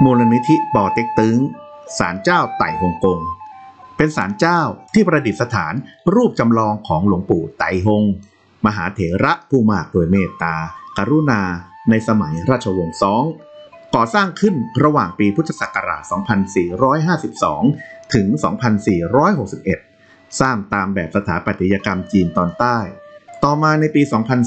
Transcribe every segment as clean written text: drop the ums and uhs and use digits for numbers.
มูลนิธิปอเต็กตึงศาลเจ้าไต่ฮงกงเป็นศาลเจ้าที่ประดิษฐานรูปจำลองของหลวงปู่ไต่ฮงมหาเถระผู้มากด้วยเมตตากรุณาในสมัยราชวงศ์ซองก่อสร้างขึ้นระหว่างปีพุทธศักราช 2452 ถึง 2461 สร้างตามแบบสถาปัตยกรรมจีนตอนใต้ต่อมาในปี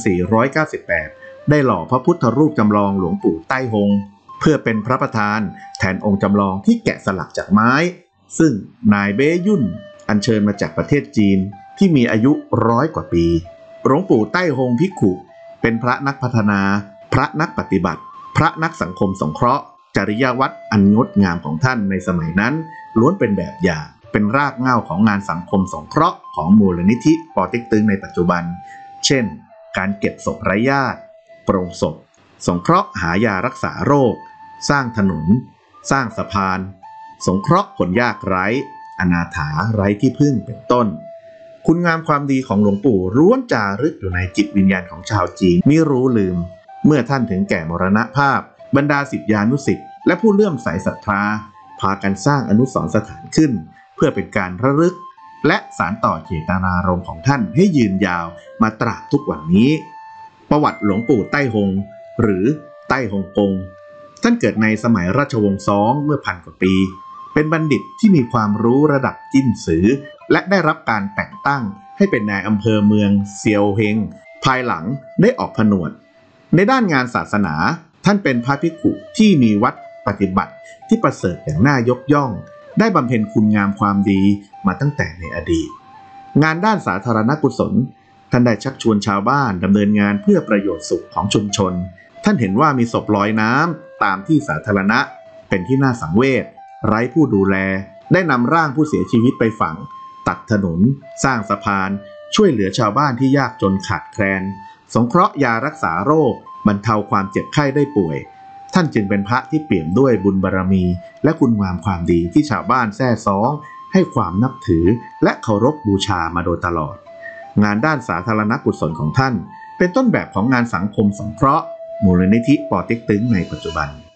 2498 ได้หล่อพระพุทธรูปจำลองหลวงปู่ไต้ฮงเพื่อเป็นพระประธานแทนองค์จำลองที่แกะสลักจากไม้ซึ่งนายเบ้ยุ่นอัญเชิญมาจากประเทศจีนที่มีอายุ100 กว่าปีหลวงปู่ไต้ฮงภิกขุเป็นพระนักพัฒนาพระนักปฏิบัติพระนักสังคมสงเคราะห์จริยวัตรอันงดงามของท่านในสมัยนั้นล้วนเป็นแบบอย่างเป็นรากเหง้าของงานสังคมสงเคราะห์ของมูลนิธิปอเต็กตึงในปัจจุบันเช่นการเก็บศพไร้ญาติโปร่งศพสงเคราะห์หายารักษาโรคสร้างถนนสร้างสะพานสงเคราะห์คนยากไร้อนาถาไร้ที่พึ่งเป็นต้นคุณงามความดีของหลวงปู่ล้วนจารึกอยู่ในจิตวิญญาณของชาวจีนมิรู้ลืมเมื่อท่านถึงแก่มรณภาพบรรดาศิษยานุศิษย์และผู้เลื่อมใสศรัทธาพากันสร้างอนุสรณ์สถานขึ้นเพื่อเป็นการระลึกและสานต่อเจตนารมณ์ของท่านให้ยืนยาวมาตราบทุกวันนี้ประวัติหลวงปู่ไต้ฮงหรือไต้ฮงกงท่านเกิดในสมัยราชวงศ์ซองเมื่อ1,000 กว่าปีเป็นบัณฑิตที่มีความรู้ระดับจิ้นสือและได้รับการแต่งตั้งให้เป็นนายอำเภอเมืองเซียวเฮงภายหลังได้ออกผนวดในด้านงานศาสนาท่านเป็นพระภิกขุที่มีวัดปฏิบัติที่ประเสริฐอย่างน่ายกย่องได้บำเพ็ญคุณงามความดีมาตั้งแต่ในอดีตงานด้านสาธารณกุศลท่านได้ชักชวนชาวบ้านดำเนินงานเพื่อประโยชน์สุขของชุมชนท่านเห็นว่ามีศพลอยน้ำตามที่สาธารณะเป็นที่น่าสังเวชไร้ผู้ดูแลได้นำร่างผู้เสียชีวิตไปฝังตัดถนนสร้างสะพานช่วยเหลือชาวบ้านที่ยากจนขาดแคลนสงเคราะห์ยารักษาโรคบรรเทาความเจ็บไข้ได้ป่วยท่านจึงเป็นพระที่เปี่ยมด้วยบุญบารมีและคุณงามความดีที่ชาวบ้านแซ่ซ้องให้ความนับถือและเคารพบูชามาโดยตลอดงานด้านสาธารณกุศลของท่านเป็นต้นแบบของงานสังคมสงเคราะห์มูลนิธิปอเต็กตึงในปัจจุบัน